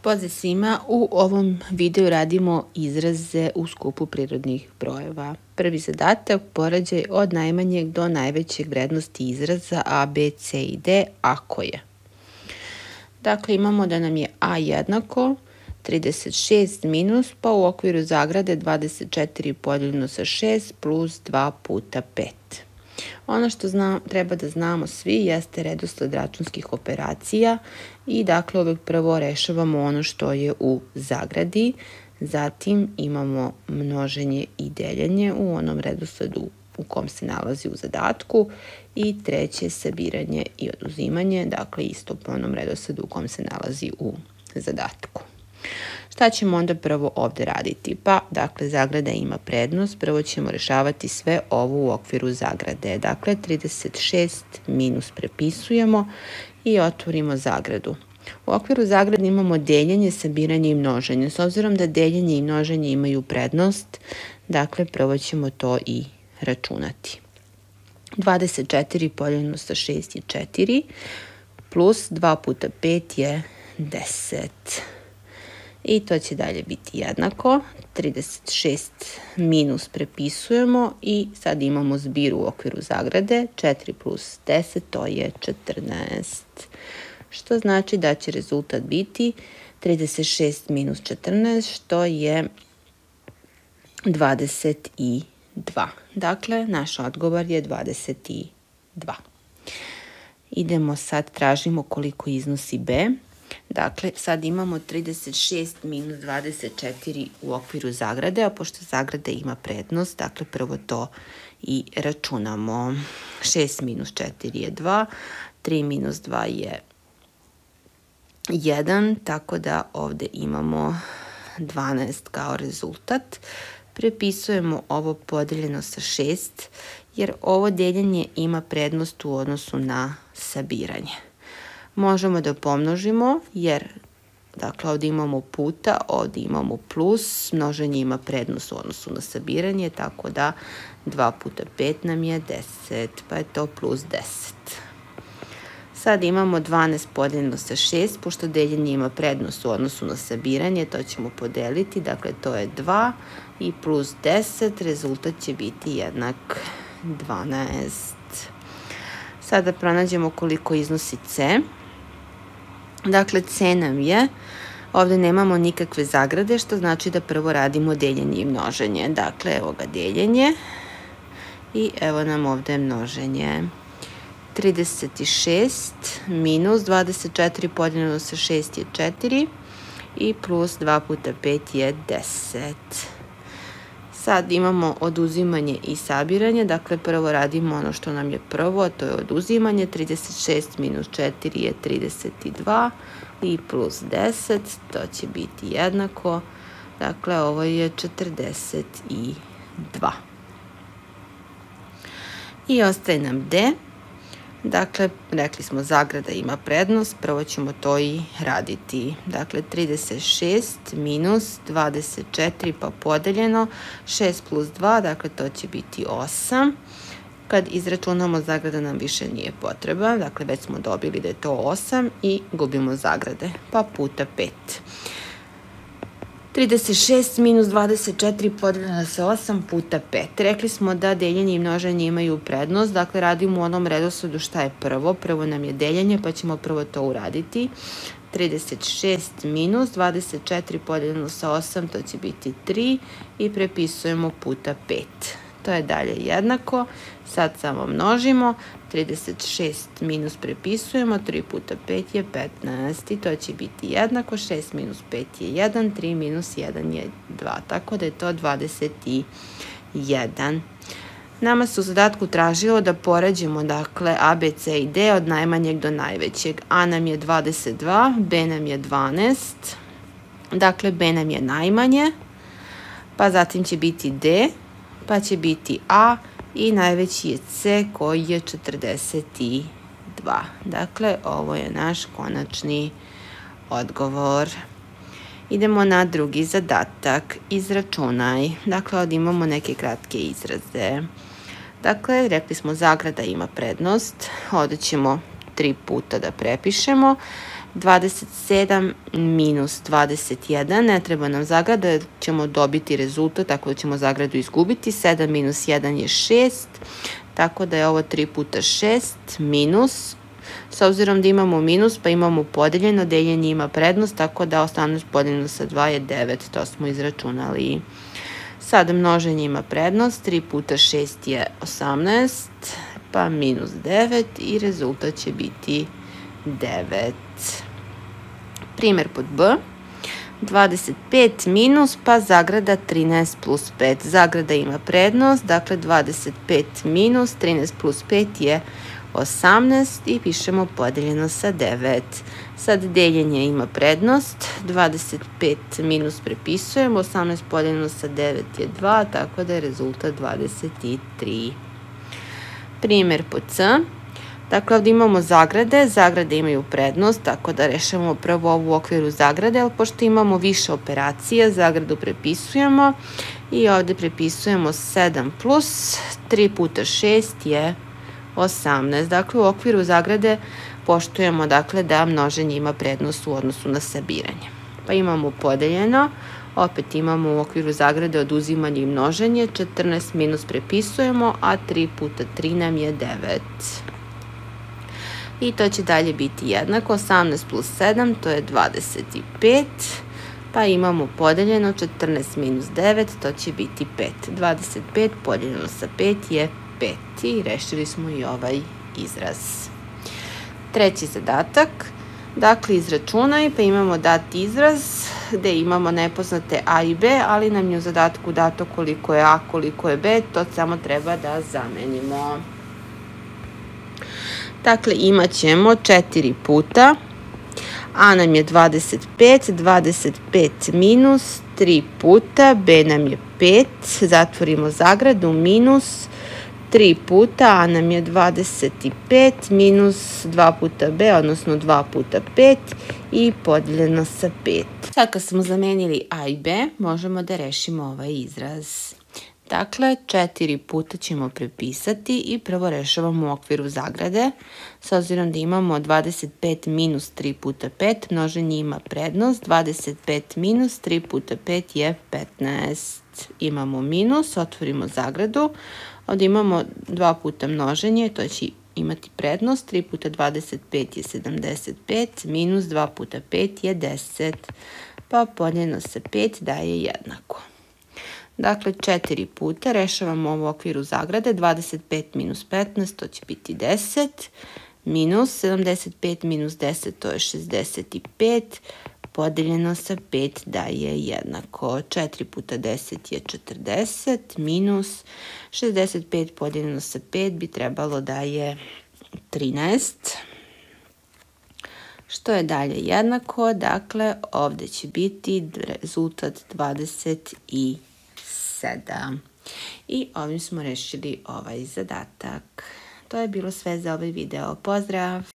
Pozdrav svima, u ovom videu radimo izraze u skupu prirodnih brojeva. Prvi zadatak, poređaj od najmanjeg do najvećeg vrednosti izraza a, b, c i d ako je. Dakle, imamo da nam je a jednako 36 minus, pa u okviru zagrade 24 podijeljeno sa 6 plus 2 puta 5. Ono što treba da znamo svi jeste redosled računskih operacija i dakle uvek prvo rešavamo ono što je u zagradi, zatim imamo množenje i deljenje u onom redosledu u kom se nalazi u zadatku i treće sabiranje i oduzimanje, dakle isto po onom redosledu u kom se nalazi u zadatku. Šta ćemo onda prvo ovde raditi? Pa, dakle, zagrada ima prednost. Prvo ćemo rešavati sve ovo u okviru zagrade. Dakle, 36 minus prepisujemo i otvorimo zagradu. U okviru zagrade imamo deljenje, sabiranje i množenje. S obzirom da deljenje i množenje imaju prednost, dakle, prvo ćemo to i računati. 24 podijeljeno sa 6 je 4, plus 2 puta 5 je 10. I to će dalje biti jednako, 36 minus prepisujemo i sad imamo zbir u okviru zagrade, 4 plus 10, to je 14. Što znači da će rezultat biti 36 minus 14, što je 22. Dakle, naš odgovor je 22. Idemo sad, tražimo koliko iznosi b. Dakle, sad imamo 36 minus 24 u okviru zagrade, a pošto zagrada ima prednost, dakle prvo to i računamo. 6 minus 4 je 2, 3 minus 2 je 1, tako da ovde imamo 12 kao rezultat. Prepisujemo ovo podeljeno sa 6, jer ovo deljenje ima prednost u odnosu na sabiranje. Možemo da pomnožimo, jer dakle ovdje imamo puta, ovdje imamo plus, množenje ima prednost u odnosu na sabiranje, tako da 2 puta 5 nam je 10, pa je to plus 10. Sad imamo 12 podijeljeno sa 6, pošto deljenje ima prednost u odnosu na sabiranje, to ćemo podeliti, dakle to je 2 i plus 10, rezultat će biti jednak 12. Sada pronađemo koliko iznosi c. Dakle, c nam je, ovde nemamo nikakve zagrade, što znači da prvo radimo deljenje i množenje. Dakle, evo ga deljenje i evo nam ovde množenje. 36 minus 24 podijeljeno sa 6 je 4 i plus 2 puta 5 je 10. Sad imamo oduzimanje i sabiranje, dakle prvo radimo ono što nam je prvo, a to je oduzimanje, 36 minus 4 je 32 i plus 10, to će biti jednako, dakle ovo je 42. I ostaje nam d, dakle rekli smo zagrada ima prednost, prvo ćemo to i raditi. Dakle 36 minus 24 pa podeljeno, 6 plus 2, dakle to će biti 8. Kad izračunamo zagrada nam više nije potreba, dakle već smo dobili da je to 8 i gubimo zagrade, pa puta 5. 36 minus 24 podeljeno sa 8 puta 5. Rekli smo da deljenje i množenje imaju prednost, dakle radimo u onom redosledu šta je prvo. Prvo nam je deljenje, pa ćemo prvo to uraditi. 36 minus 24 podeljeno sa 8, to će biti 3 i prepisujemo puta 5. To je dalje jednako. Sad samo množimo. 36 minus prepisujemo, 3 puta 5 je 15 i to će biti jednako. 6 minus 5 je 1, 3 minus 1 je 2, tako da je to 21. Nama se u zadatku tražilo da poređimo dakle a, b, c i d od najmanjeg do najvećeg. A nam je 22, b nam je 12, dakle b nam je najmanje, pa zatim će biti d, pa će biti a i najveći je c koji je 42. Dakle, ovo je naš konačni odgovor. Idemo na drugi zadatak. Izračunaj. Dakle, ovdje imamo neke kratke izraze. Dakle, rekli smo zagrada ima prednost. Ovdje ćemo 3 puta da prepišemo. 27 minus 21, ne treba nam zagrada jer ćemo dobiti rezultat, tako da ćemo zagradu izgubiti. 7 minus 1 je 6, tako da je ovo 3 puta 6 minus. S obzirom da imamo minus pa imamo podeljeno, deljenje ima prednost, tako da 18 podeljeno sa 2 je 9, to smo izračunali. Sada množenje ima prednost, 3 puta 6 je 18, pa minus 9 i rezultat će biti 9. Primjer pod B. 25 minus pa zagrada 13 plus 5. Zagrada ima prednost, dakle 25 minus 13 plus 5 je 18 i pišemo podeljeno sa 9. Sad deljenje ima prednost, 25 minus prepisujemo, 18 podeljeno sa 9 je 2, tako da je rezultat 23. Primjer pod C. Dakle, ovdje imamo zagrade, zagrade imaju prednost, tako da rešavamo prvo ovu u okviru zagrade, ali pošto imamo više operacija, zagradu prepisujemo i ovdje prepisujemo 7 plus 3 puta 6 je 18. Dakle, u okviru zagrade poštujemo da množenje ima prednost u odnosu na sabiranje. Pa imamo podeljeno, opet imamo u okviru zagrade oduzimanje i množenje, 14 minus prepisujemo, a 3 puta 3 nam je 9. I to će dalje biti jednako, 18 plus 7, to je 25, pa imamo podeljeno 14 minus 9, to će biti 5. 25 podeljeno sa 5 je 5 i rešili smo i ovaj izraz. Treći zadatak, dakle izračunaj, pa imamo dat izraz gde imamo nepoznate a i b, ali nam je u zadatku dato koliko je a, koliko je b, to samo treba da zamenimo. Dakle, imat ćemo 4 puta, a nam je 25, 25 minus 3 puta, b nam je 5, zatvorimo zagradu, minus 3 puta, a nam je 25 minus 2 puta b, odnosno 2 puta 5 i podeljeno sa 5. Sad kad smo zamenili a i b, možemo da rešimo ovaj izraz. Dakle, 4 puta ćemo prepisati i prvo rešavamo u okviru zagrade. S obzirom da imamo 25 minus 3 puta 5, množenje ima prednost. 25 minus 3 puta 5 je 15. Imamo minus, otvorimo zagradu. Ovdje imamo 2 puta množenje, to će imati prednost. 3 puta 25 je 75, minus 2 puta 5 je 10. Pa podeljeno sa 5 daje jednako. Dakle, 4 puta rešavamo ovo u okviru zagrade, 25 minus 15, to će biti 10, minus 75 minus 10, to je 65, podeljeno sa 5 daje jednako. 4 puta 10 je 40, minus 65 podeljeno sa 5 bi trebalo da je 13, što je dalje jednako, dakle, ovdje će biti rezultat 27. I ovim smo rešili ovaj zadatak. To je bilo sve za ovaj video. Pozdrav!